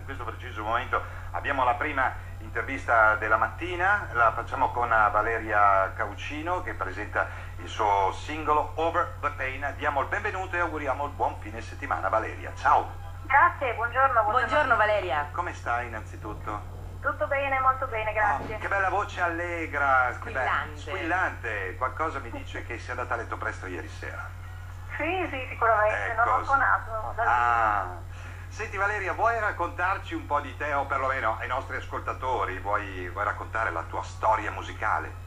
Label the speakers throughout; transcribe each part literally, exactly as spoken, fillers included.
Speaker 1: questo preciso momento abbiamo la prima intervista della mattina, la facciamo con Valeria Caucino che presenta il suo singolo Over the Pain. Diamo il benvenuto e auguriamo il buon fine settimana. Valeria, ciao!
Speaker 2: Grazie, buongiorno. Buongiorno,
Speaker 3: buongiorno Valeria.
Speaker 1: Come stai innanzitutto?
Speaker 2: Tutto bene, molto bene, grazie.
Speaker 1: Oh, che bella voce allegra,
Speaker 3: squillante.
Speaker 1: squillante. Qualcosa mi dice che sei andata a letto presto ieri sera.
Speaker 2: Sì, sì, sicuramente,
Speaker 1: Ecco.
Speaker 2: non ho suonato.
Speaker 1: Ah. Senti Valeria, vuoi raccontarci un po' di te, o perlomeno ai nostri ascoltatori, vuoi, vuoi raccontare la tua storia musicale?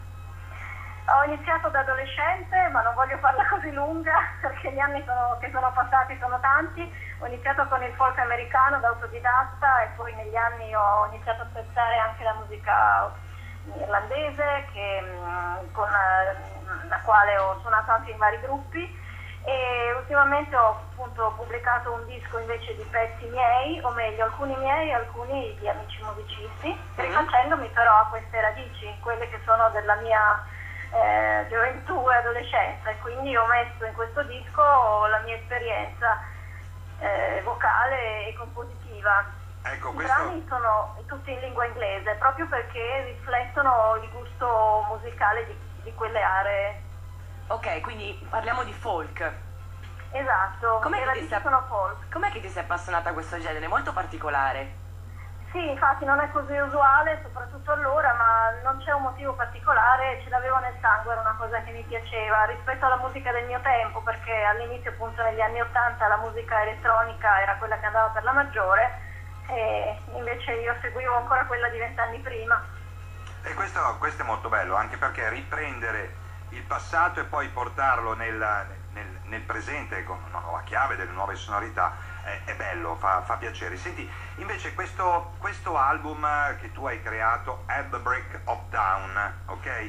Speaker 2: Ho iniziato da adolescente, ma non voglio farla così lunga perché gli anni sono, che sono passati sono tanti. Ho iniziato con il folk americano da autodidatta e poi negli anni ho iniziato a apprezzare anche la musica irlandese che, con la quale ho suonato anche in vari gruppi. E ultimamente ho appunto pubblicato un disco invece di pezzi miei, o meglio alcuni miei e alcuni di amici musicisti, mm-hmm. rifacendomi però a queste radici, quelle che sono della mia eh, gioventù e adolescenza, e quindi ho messo in questo disco la mia esperienza eh, vocale e compositiva.
Speaker 1: Ecco,
Speaker 2: I
Speaker 1: questo...
Speaker 2: brani sono tutti in lingua inglese, proprio perché riflettono il gusto musicale di, di quelle aree.
Speaker 3: Ok, quindi parliamo di folk.
Speaker 2: Esatto,
Speaker 3: com'è
Speaker 2: le
Speaker 3: che, ti sei...
Speaker 2: sono folk.
Speaker 3: Com'è che ti sei appassionata a questo genere? Molto particolare.
Speaker 2: Sì, infatti non è così usuale, soprattutto allora, ma non c'è un motivo particolare, ce l'avevo nel sangue, era una cosa che mi piaceva rispetto alla musica del mio tempo, perché all'inizio appunto negli anni ottanta la musica elettronica era quella che andava per la maggiore, e invece io seguivo ancora quella di vent'anni prima.
Speaker 1: E questo, questo è molto bello, anche perché riprendere il passato e poi portarlo nel, nel, nel presente con una nuova chiave, delle nuove sonorità, è, è bello, fa, fa piacere. Senti, invece questo, questo album che tu hai creato, At the Break of Dawn, ok? Eh,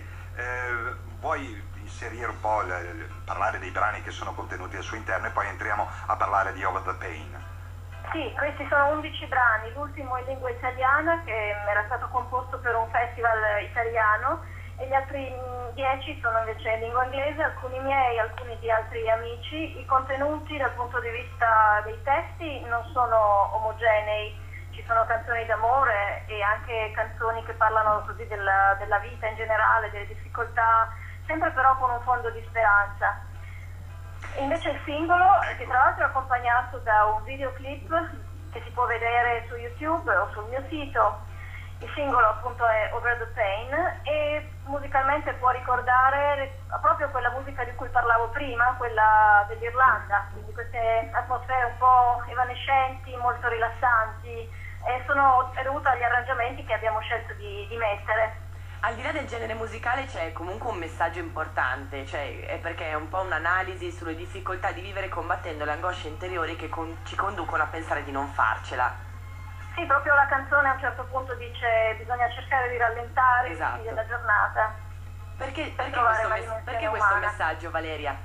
Speaker 1: vuoi inserire un po', il, il, parlare dei brani che sono contenuti al suo interno e poi entriamo a parlare di Over the Pain?
Speaker 2: Sì, questi sono undici brani, l'ultimo in lingua italiana che era stato composto per un festival italiano, e gli altri dieci sono invece in lingua inglese, alcuni miei, alcuni di altri amici. I contenuti dal punto di vista dei testi non sono omogenei, ci sono canzoni d'amore e anche canzoni che parlano così della, della vita in generale, delle difficoltà, sempre però con un fondo di speranza. Invece il singolo, che tra l'altro è accompagnato da un videoclip che si può vedere su YouTube o sul mio sito. Il singolo appunto è Over the Pain e musicalmente può ricordare proprio quella musica di cui parlavo prima, quella dell'Irlanda, quindi queste atmosfere un po' evanescenti, molto rilassanti, e sono è dovuto agli arrangiamenti che abbiamo scelto di, di mettere.
Speaker 3: Al di là del genere musicale c'è comunque un messaggio importante, cioè è perché è un po' un'analisi sulle difficoltà di vivere combattendo le angosce interiori che con, ci conducono a pensare di non farcela.
Speaker 2: Sì, proprio la canzone a un certo punto dice bisogna cercare di rallentare i
Speaker 3: esatto.
Speaker 2: ritmi della giornata.
Speaker 3: Perché, perché, questo, mes perché questo messaggio, Valeria?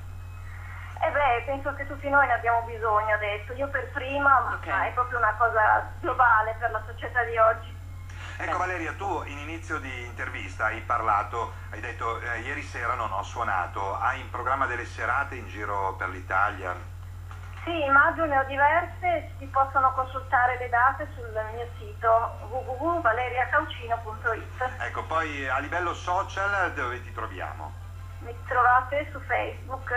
Speaker 2: Eh beh, penso che tutti noi ne abbiamo bisogno adesso, io per prima, okay. Ma è proprio una cosa globale per la società di oggi.
Speaker 1: Ecco Valeria, tu in inizio di intervista hai parlato, hai detto eh, ieri sera non ho suonato, hai in programma delle serate in giro per l'Italia?
Speaker 2: Sì, in maggio ne ho diverse, si possono consultare le date sul mio sito w w w punto valeria caucino punto it.
Speaker 1: Ecco, poi a livello social dove ti troviamo?
Speaker 2: Mi trovate su Facebook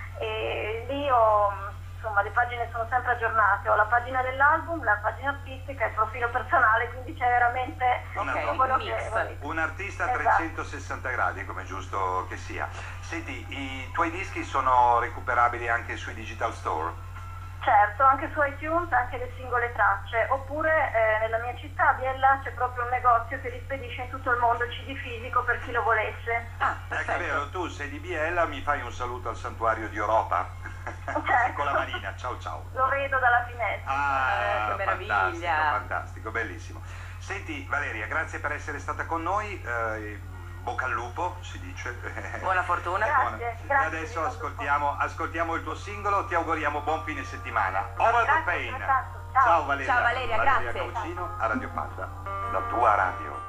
Speaker 2: e lì ho, insomma, le pagine sono sempre aggiornate, ho la pagina dell'album, la pagina artistica e il profilo personale, quindi c'è veramente
Speaker 3: okay,
Speaker 2: quello
Speaker 3: un
Speaker 2: che volete.
Speaker 1: Un artista a
Speaker 2: esatto.
Speaker 1: trecentosessanta gradi, come giusto che sia. Senti, i tuoi dischi sono recuperabili anche sui digital store?
Speaker 2: Certo, anche su iTunes, anche le singole tracce, oppure eh, nella mia città, a Biella, c'è proprio un negozio che li spedisce in tutto il mondo, C D fisico per chi lo volesse.
Speaker 3: Ah,
Speaker 1: ecco, è vero, tu sei di Biella, mi fai un saluto al santuario di Europa?
Speaker 2: Certo.
Speaker 1: Con la manina, ciao ciao.
Speaker 2: Lo vedo dalla finestra.
Speaker 1: Ah,
Speaker 3: eh, che meraviglia.
Speaker 1: Fantastico, fantastico, bellissimo. Senti Valeria, grazie per essere stata con noi. Eh, Bocca al lupo, si dice.
Speaker 3: Buona fortuna.
Speaker 2: Grazie, grazie.
Speaker 1: E adesso ascoltiamo, ascoltiamo il tuo singolo, ti auguriamo buon fine settimana. Over the Pain.
Speaker 2: Ciao.
Speaker 1: Ciao Valeria.
Speaker 3: Ciao Valeria,
Speaker 1: Valeria
Speaker 3: grazie.
Speaker 1: Caucino a Radio Panda, la tua radio.